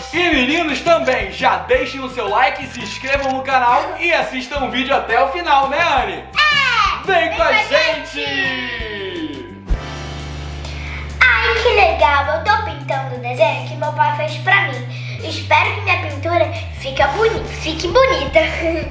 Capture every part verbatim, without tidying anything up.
E meninos também, já deixem o seu like, se inscrevam no canal e assistam o vídeo até o final, né, Anne? É! Vem, vem com a gente. gente! Ai, que legal! Eu tô pintando o desenho que meu pai fez pra mim. Espero que minha pintura fique bonita. Fique bonita.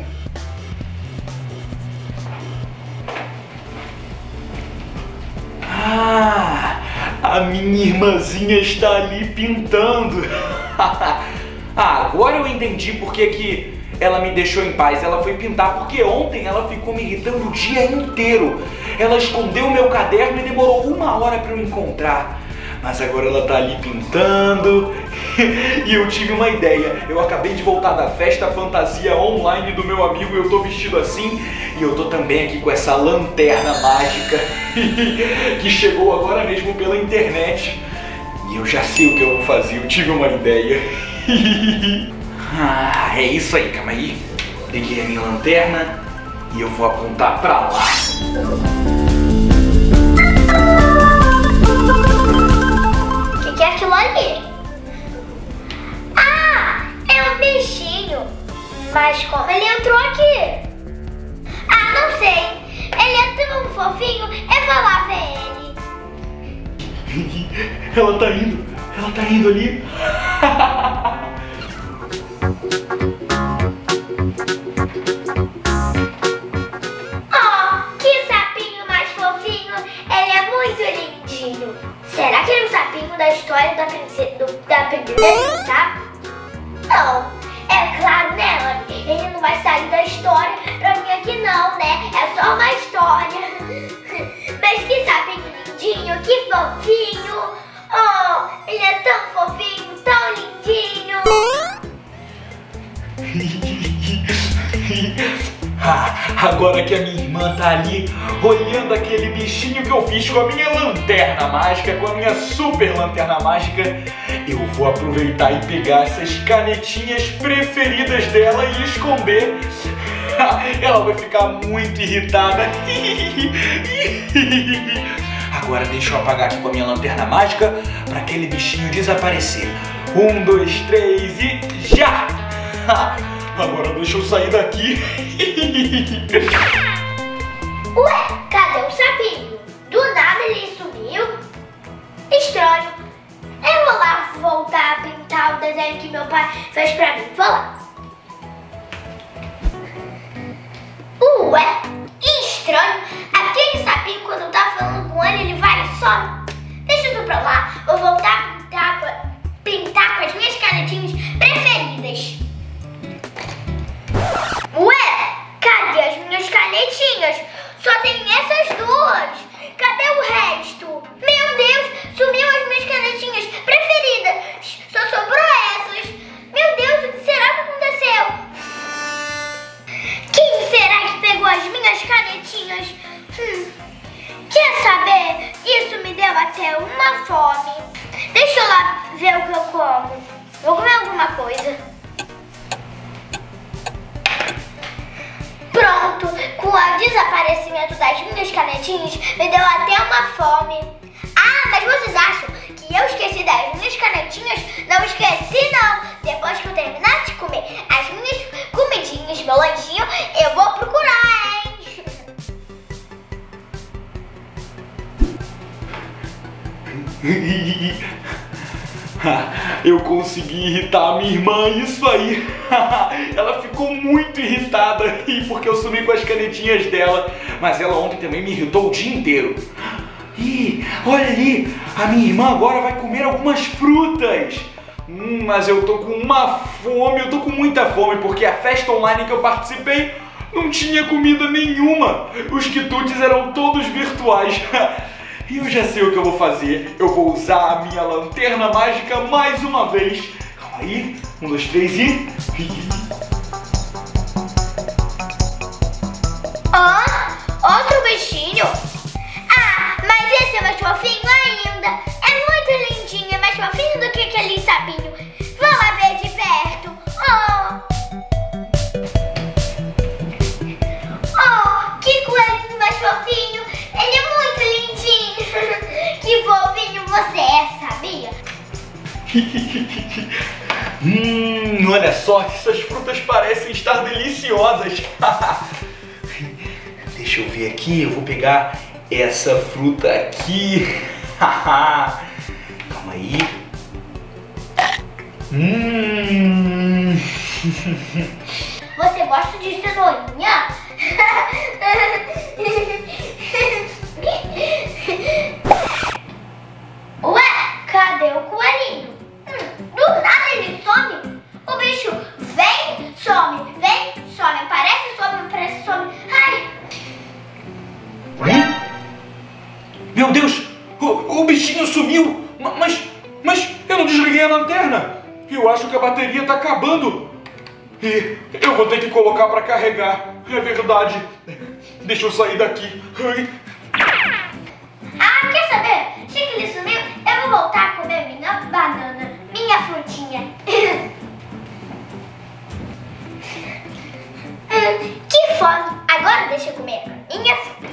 Ah, a minha irmãzinha está ali pintando. Ah, agora eu entendi por que que ela me deixou em paz. Ela foi pintar porque ontem ela ficou me irritando o dia inteiro. Ela escondeu o meu caderno e demorou uma hora para eu encontrar. Mas agora ela tá ali pintando. E eu tive uma ideia. Eu acabei de voltar da festa fantasia online do meu amigo e eu tô vestido assim. E eu tô também aqui com essa lanterna mágica que chegou agora mesmo pela internet. E eu já sei o que eu vou fazer. Eu tive uma ideia. Ah, é isso aí, calma aí. Peguei a minha lanterna e eu vou apontar pra lá. O que, que é aquilo ali? Ah, é um bichinho. Mas como ele entrou aqui? Ah, não sei. Ele é tão fofinho, eu vou lá ver ele. Ela tá indo, ela tá indo ali. Oh, que sapinho mais fofinho. Ele é muito lindinho. Será que ele é o sapinho da história da princesa, do, da princesa do sapo? Não, é claro, né, Anne? Ele não vai sair da história pra mim aqui não, né? É só uma história. Mas que sapinho lindinho, que fofinho. Oh, ele é tão fofinho, tão lindinho. Ah, agora que a minha irmã tá ali olhando aquele bichinho que eu fiz com a minha lanterna mágica, com a minha super lanterna mágica, eu vou aproveitar e pegar essas canetinhas preferidas dela e esconder. Ela vai ficar muito irritada. Agora deixa eu apagar aqui com a minha lanterna mágica para aquele bichinho desaparecer. Um, dois, três e já! Agora deixa eu sair daqui. Ué, cadê o sapinho? Do nada ele sumiu? Estranho. Eu vou lá voltar a pintar o desenho que meu pai fez pra mim. Vou lá. Ué, estranho. Aquele sapinho, quando eu tava falando com ele, ele vai e some. Deixa isso pra lá. Vou voltar a pintar, pintar com as minhas canetinhas preferidas. Ué, cadê as minhas canetinhas? Só tem essas duas. Cadê o resto? Meu Deus, sumiu as minhas canetinhas preferidas. Só sobrou essas. Meu Deus, o que será que aconteceu? Quem será que pegou as minhas canetinhas? Hum, quer saber? Isso me deu até uma fome. Deixa eu lá ver o que eu como. Vou comer alguma coisa. Pronto, com o desaparecimento das minhas canetinhas, me deu até uma fome. Ah, mas vocês acham que eu esqueci das minhas canetinhas? Não esqueci não. Depois que eu terminar de comer as minhas comidinhas, meu lanchinho, eu vou procurar, hein? Eu consegui irritar a minha irmã, isso aí. Ela ficou muito irritada porque eu sumi com as canetinhas dela. Mas ela ontem também me irritou o dia inteiro. Ih, olha ali, a minha irmã agora vai comer algumas frutas. Hum, mas eu tô com uma fome, eu tô com muita fome porque a festa online que eu participei não tinha comida nenhuma. Os quitutes eram todos virtuais. E eu já sei o que eu vou fazer. Eu vou usar a minha lanterna mágica mais uma vez. Calma aí. Um, dois, três e... Ah, outro bichinho? Ah, mas esse é mais fofinho ainda. É muito lindinho, é mais fofinho do que aquele sapinho. Vou lá ver de perto. Oh, oh, que coelhinho mais fofinho. Ele é muito lindinho. Que fofinho você é, sabia? Hum, olha só, essas frutas parecem estar deliciosas. Deixa eu ver aqui, eu vou pegar essa fruta aqui. Calma aí. Hum. Você gosta de cenourinha? Ué, cadê o coelhinho? Hum, do nada ele some. O bicho vem, some, vem, some. Aparece, some, aparece, some. Ai. Hum? Meu Deus, o, o bichinho sumiu. Mas, mas eu não desliguei a lanterna. Eu acho que a bateria tá acabando. E eu vou ter que colocar pra carregar. É verdade. Deixa eu sair daqui. Ai. Ah, quer saber? Já que ele sumiu, eu vou voltar a comer minha banana, minha frutinha. hum, que fome. Agora deixa eu comer a minha fruta.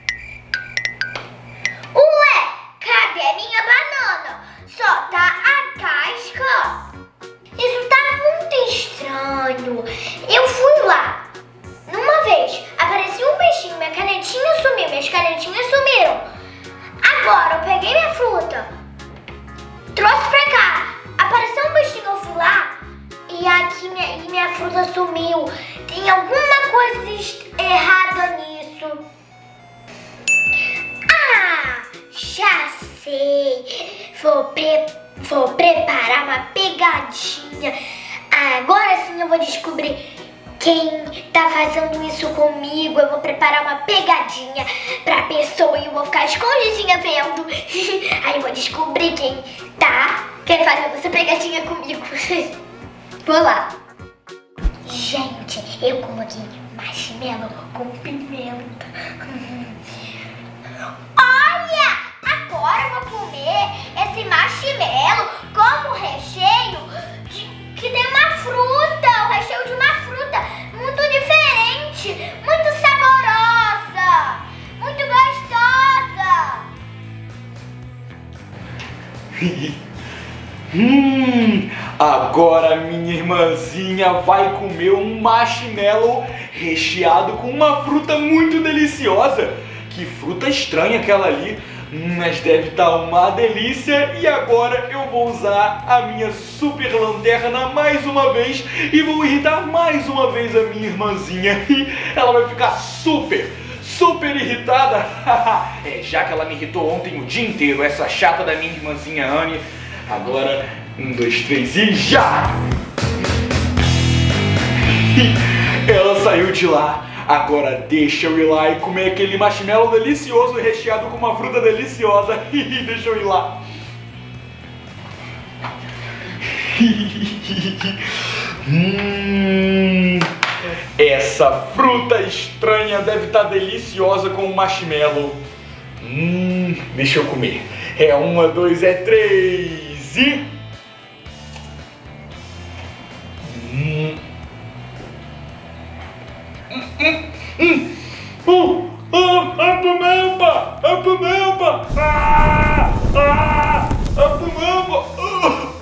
Ué, cadê minha banana? Só tá a casca. Isso tá muito estranho. Eu fui lá. Numa vez, apareceu um bichinho, minha canetinha sumiu, minhas canetinhas sumiram. Agora, eu peguei minha fruta, trouxe pra cá, apareceu um bichinho, eu fui lá e aqui minha, e minha fruta sumiu. Tem alguma coisa errada nisso. Ah, já sei. Vou, pre vou preparar uma pegadinha. Agora sim eu vou descobrir quem tá fazendo isso comigo. Eu vou preparar uma pegadinha pra pessoa e eu vou ficar escondidinha vendo. Aí eu vou descobrir quem tá querendo fazer essa pegadinha comigo. Vou lá. Gente, eu coloquei marshmallow com pimenta. Olha! Agora eu vou comer esse marshmallow como recheio de, que tem uma fruta. O recheio de uma fruta muito diferente, muito saborosa, muito gostosa. Hum, agora minha irmãzinha vai comer um marshmallow recheado com uma fruta muito deliciosa. Que fruta estranha aquela ali, mas deve estar uma delícia. E agora eu vou usar a minha super lanterna mais uma vez e vou irritar mais uma vez a minha irmãzinha. E ela vai ficar super, super irritada. É, já que ela me irritou ontem o dia inteiro, essa chata da minha irmãzinha Anne. Agora, um, dois, três e já! Ela saiu de lá. Agora deixa eu ir lá e comer aquele marshmallow delicioso recheado com uma fruta deliciosa. Deixa eu ir lá. hum, essa fruta estranha deve estar deliciosa com o marshmallow. Hum, deixa eu comer. É uma, dois, é três e... Hum. Hum, hum. Uh, ah, a pimenta! A pimenta! Ah, ah, a pimenta! Uh.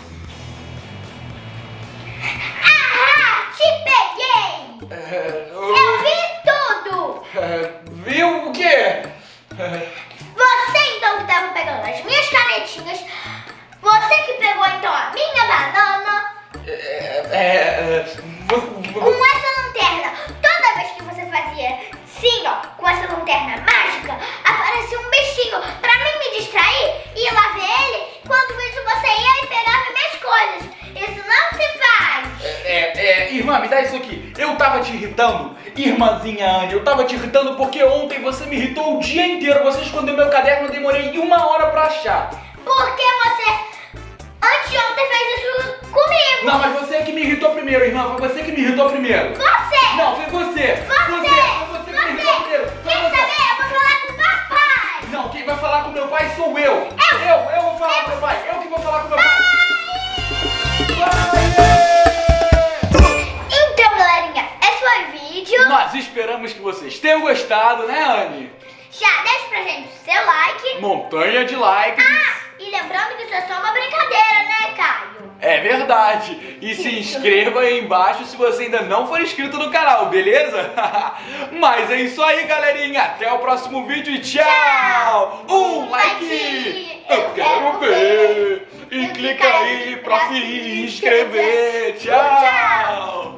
Ah, te peguei! É, eu... eu vi tudo! É, viu o quê? Você então que estava pegando as minhas canetinhas, você que pegou então a minha banana. É, é, com essa lanterna, toda vez que você fazia assim, ó, com essa lanterna mágica, aparecia um bichinho pra mim me distrair e ir lá ver ele. Quando isso você ia e pegava minhas coisas. Isso não se faz. É, é, irmã, me dá isso aqui. Eu tava te irritando, irmãzinha Anne, eu tava te irritando porque ontem você me irritou o dia inteiro. Você escondeu meu caderno, eu demorei uma hora pra achar. Porque você anteontem fez isso comigo. Não, mas você é que me irritou primeiro, irmã. Foi você que me irritou primeiro. Você! Não, foi você! Você! Foi você que você. me irritou primeiro! Foi Quem você. saber? Eu vou falar com o papai! Não, quem vai falar com meu pai sou eu! Eu! Eu, eu vou falar eu. com meu pai! Eu que vou falar com meu pai! Então, galerinha, esse foi o vídeo. Nós esperamos que vocês tenham gostado, né, Anne? Já deixa pra gente o seu like. Montanha de likes! Ah, e lembrando que isso é só uma brincadeira, né, Caio? É verdade. E se inscreva aí embaixo se você ainda não for inscrito no canal, beleza? Mas é isso aí, galerinha. Até o próximo vídeo e tchau! Um like! Eu quero ver! E clica aí pra se inscrever. Tchau!